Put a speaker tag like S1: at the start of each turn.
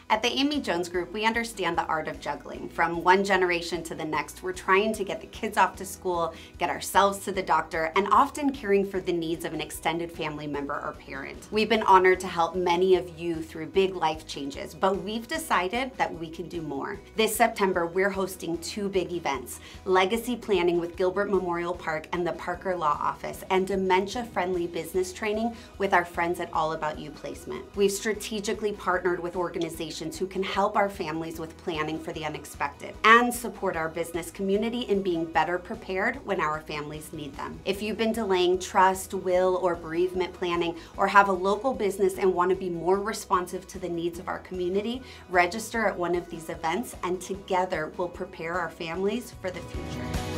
S1: At the Amy Jones Group, we understand the art of juggling. From one generation to the next, we're trying to get the kids off to school, get ourselves to the doctor, and often caring for the needs of an extended family member or parent. We've been honored to help many of you through big life changes, but we've decided that we can do more. This September, we're hosting two big events: Legacy Planning with Gilbert Memorial Park and the Parker Law Office, and dementia-friendly business training with our friends at All About You Placement. We've strategically partnered with organizations who can help our families with planning for the unexpected and support our business community in being better prepared when our families need them. If you've been delaying trust, will, or bereavement planning, or have a local business and want to be more responsive to the needs of our community, register at one of these events, and together we'll prepare our families for the future.